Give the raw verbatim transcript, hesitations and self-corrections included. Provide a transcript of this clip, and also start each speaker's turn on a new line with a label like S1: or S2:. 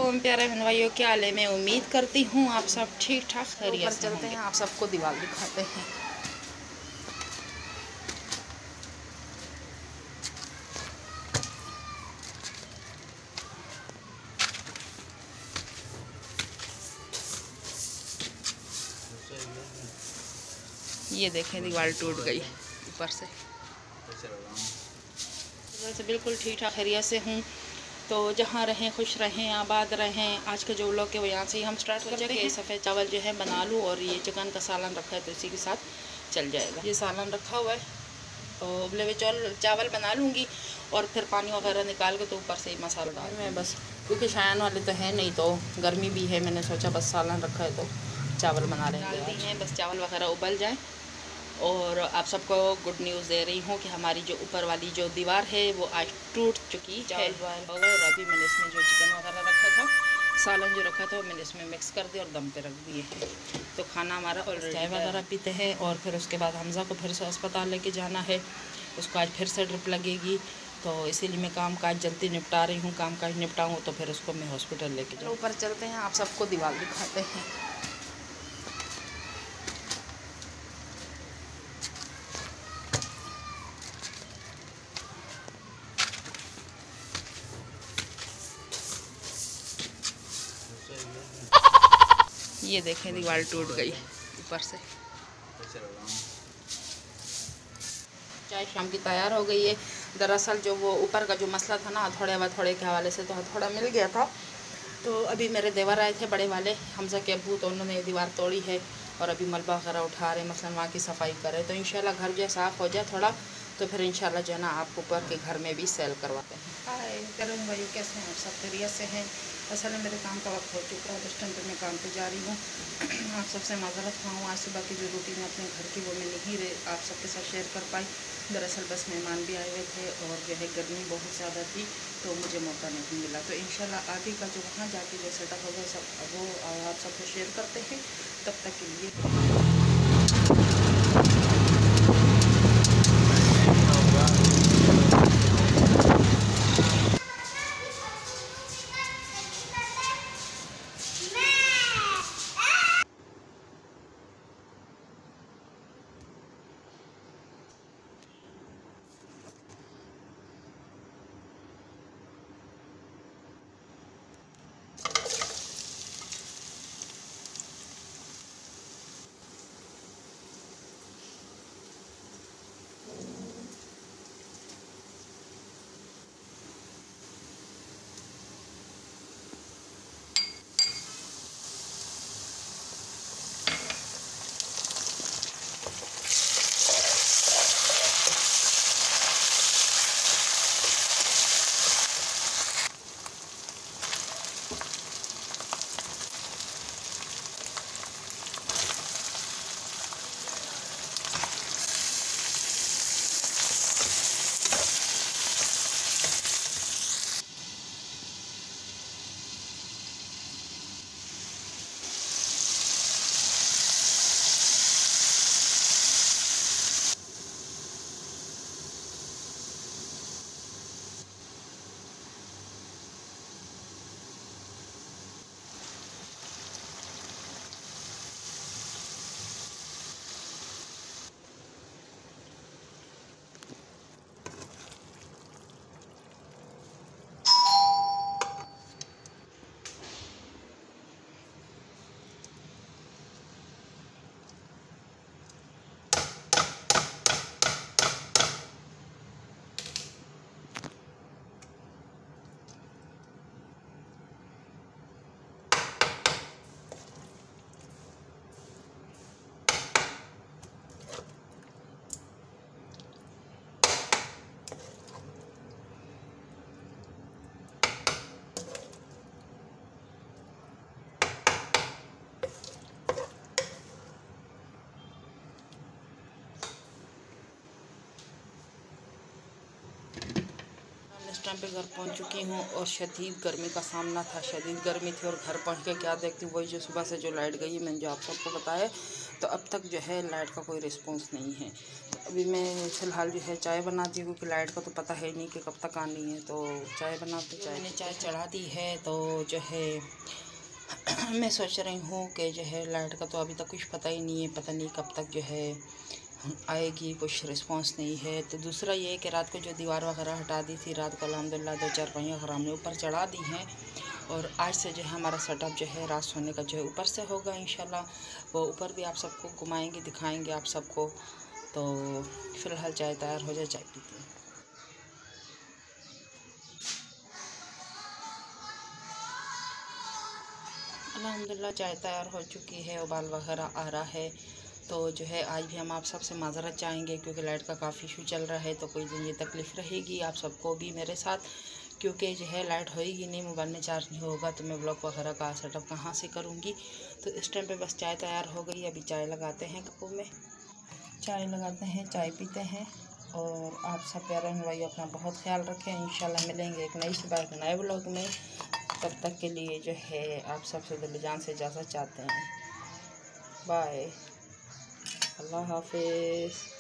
S1: वालेकुम प्यारे बहन भाइयों, क्या हाल है। मैं उम्मीद करती हूँ आप सब ठीक ठाक खैरियत से चलते हैं। आप सबको दीवार दिखाते हैं। ये देखें दीवार टूट गई ऊपर से। ऊपर से बिल्कुल ठीक ठाक खैरियत से हूँ। तो जहाँ रहें खुश रहें आबाद रहें। आज का जो व्लॉग है वो यहाँ से ही हम स्टार्ट कर जाएंगे। ये सफ़ेद चावल जो है बना लूँ और ये चिकन का सालन रखा है तो इसी के साथ चल जाएगा। ये सालन रखा हुआ है तो उबले हुए चावल चावल बना लूँगी और फिर पानी वगैरह निकाल के तो ऊपर से ही मसाला डाल मैं बस, क्योंकि शायन वाले तो है नहीं तो गर्मी भी है। मैंने सोचा बस सालन रखा है तो चावल बना लेंगे। डाल दी हैं, बस चावल वगैरह उबल जाए। और आप सबको गुड न्यूज़ दे रही हूँ कि हमारी जो ऊपर वाली जो दीवार है वो आज टूट चुकी है। और अभी मैंने इसमें जो चिकन वगैरह रखा था, सालन जो रखा था मैंने इसमें मिक्स कर दिया और दम पे रख दिए हैं। तो खाना हमारा ऑलरेडी चाय वगैरह पीते हैं और फिर उसके बाद हमज़ा को फिर से अस्पताल लेके जाना है। उसको आज फिर से ड्रिप लगेगी तो इसीलिए मैं काम काज जल्दी निपटा रही हूँ। काम काज निपटाऊँ तो फिर उसको मैं हॉस्पिटल लेके जाऊँ। ऊपर चलते हैं, आप सबको दीवार दिखाते हैं। ये देखें दीवार टूट गई ऊपर से। चाय शाम की तैयार हो गई है। दरअसल जो वो ऊपर का जो मसला था ना, थोड़े हथौड़े के हवाले से तो हथौड़ा मिल गया था। तो अभी मेरे देवर आए थे बड़े वाले, हमजा के अबू, तो उन्होंने दीवार तोड़ी है और अभी मलबा वगैरह उठा रहे, मसलन वहाँ की सफाई करे। तो इंशाल्लाह घर जो साफ़ हो जाए थोड़ा तो फिर इंशाल्लाह जो है ना आप ऊपर के घर में भी सेल करवाते हैं। हाय करण भाई, कैसे हैं सब खैरियत से हैं। असल में मेरे काम का वक्त हो चुका है, उस टाइम पर मैं काम पे जा रही हूँ। आप सबसे माजरत खाऊँ, आज सुबह की जो रूटीन अपने घर की वो मैं नहीं रहे आप सबके साथ शेयर कर पाई। दरअसल बस मेहमान भी आए हुए थे और जो है गर्मी बहुत ज़्यादा थी तो मुझे मौका नहीं मिला। तो इंशाल्लाह आगे का जो वहाँ जाके जो सेटअप होगा सब वो आप सबसे शेयर करते हैं। तब तक के लिए टाइम पे घर पहुंच चुकी हूँ और शदीद गर्मी का सामना था, शदीद गर्मी थी। और घर पहुंच के क्या देखती हूँ, वही जो सुबह से जो लाइट गई है, मैंने जो आप सबको बताया, तो अब तक जो है लाइट का कोई रिस्पांस नहीं है। तो अभी मैं फ़िलहाल जो है चाय बनाती हूँ, क्योंकि लाइट का तो पता है नहीं कि कब तक आनी है। तो चाय बनाते चाय मैंने चाय चढ़ा दी है। तो जो है मैं सोच रही हूँ कि जो है लाइट का तो अभी तक कुछ पता ही नहीं है, पता नहीं कब तक जो है आएगी, कुछ रिस्पांस नहीं है। तो दूसरा ये है कि रात को जो दीवार वगैरह हटा दी थी, रात को अल्हम्दुलिल्लाह दो चार पहियाँ घर हमने ऊपर चढ़ा दी हैं। और आज से जो है हमारा सेटअप जो है रात सोने का जो है ऊपर से होगा इंशाल्लाह। वो ऊपर भी आप सबको घुमाएंगे, दिखाएंगे आप सबको। तो फ़िलहाल चाय तैयार हो जाए, चाय पीते हैं। अल्हम्दुलिल्लाह चाय तैयार हो चुकी है, उबाल वगैरह आ रहा है। तो जो है आज भी हम आप सबसे माज़रत चाहेंगे, क्योंकि लाइट का काफ़ी इशू चल रहा है। तो कोई दिन ये तकलीफ़ रहेगी आप सबको भी मेरे साथ, क्योंकि जो है लाइट होएगी नहीं, मोबाइल में चार्ज नहीं होगा, तो मैं ब्लॉग वगैरह का सेटअप कहाँ से करूँगी। तो इस टाइम पे बस चाय तैयार हो गई। अभी चाय लगाते हैं कपों में, चाय लगाते हैं, चाय पीते हैं। और आप सब प्यारे भाई अपना बहुत ख्याल रखें। इंशाल्लाह मिलेंगे एक नई सुबह एक नए ब्लॉग में। तब तक के लिए जो है आप सबसे दिल जान से इजाज़त चाहते हैं। बाय, अल्लाह हाफिज़।